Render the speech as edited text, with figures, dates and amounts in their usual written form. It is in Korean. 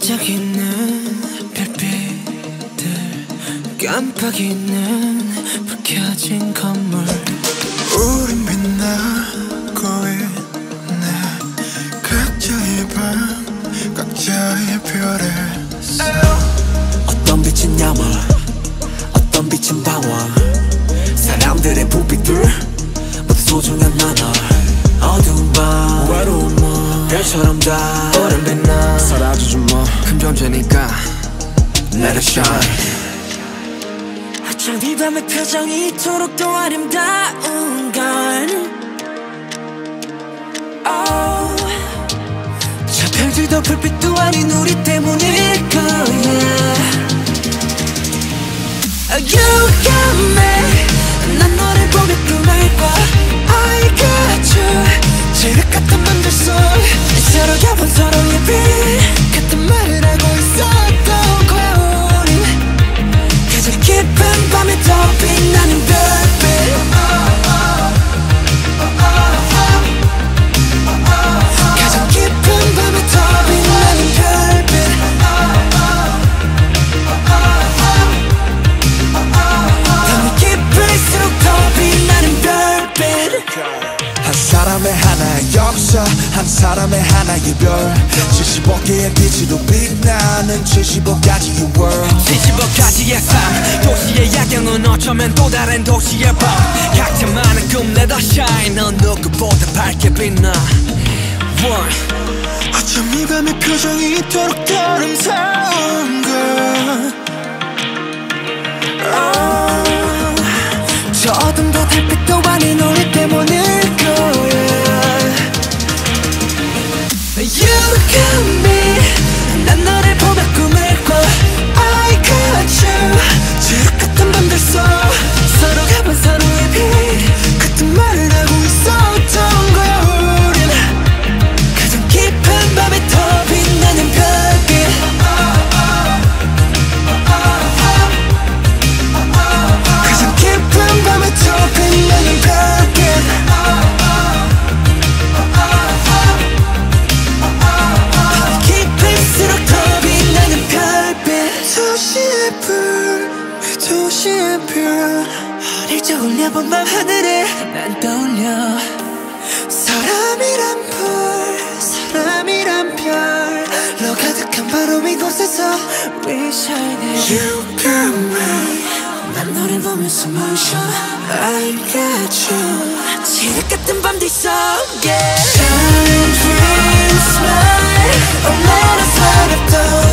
반짝이는 별빛들, 깜빡이는 불 켜진 건물. 우린 빛나고 있네. 각자의 밤, 각자의 별에 어떤 빛은 야물, 어떤 빛은 방황. 사람들의 부빛들 모두 소중한 나널. 어두운 밤, 외로운 몸, 별처럼 다 오랜 빛나. 사라지지 뭐, 큰 존재니까 Let it shine. 어쩜 이 밤의 표정이 이토록 더 아름다운 건 저 별들도 불빛도 아닌 우리 때문일 거야. You got me, 난 너를 보며 꿈을 꿔. I got you, 지륵 같은 맘들 속 서로 겹은 서로의 빛 같은 말을 하고 있었던 거야. 우린 가장 깊은 밤에 더 빛나는 별빛. 가장 깊은 밤에 더 빛나는 별빛. 밤이 깊을수록 더 빛나는 별빛. 한 사람의 하나의 역사, 한 사람의 하나의 별. 75개의 빛으로 빛나는 75가지의 world. 75가지의 삶, 도시의 야경은 어쩌면 또 다른 도시의 밤. 각자만의 꿈 let us shine. 넌 누구보다 밝게 빛나. 어쩜 이 밤의 표정이 이토록 더 아름다운 걸. 저 어둠도 달빛도 아닌 우리 때문일 거야. You got me, 난 너를 보며 꿈을 꿔. I got you, 지옥 같은 밤들 속 서로 가본 서로의 빛 같은 말을 하고 있었던 거야. 우린 가장 깊은 밤에 더 빛나는 별빛. 가장 깊은 밤에 더 빛나는 별빛. 깊을수록 더 빛나는 별빛. 도시의 불, 도시의 별. 어릴 적 올려본 밤 하늘에 난 떠올려. 사람이란 불, 사람이란 별로 가득한 바로 이곳에서 We shining. You got me, 난 너를 보면서 멈춰. I got you, 지륵 같은 밤들 속에 Shine, dream, smile. Oh, let us light up the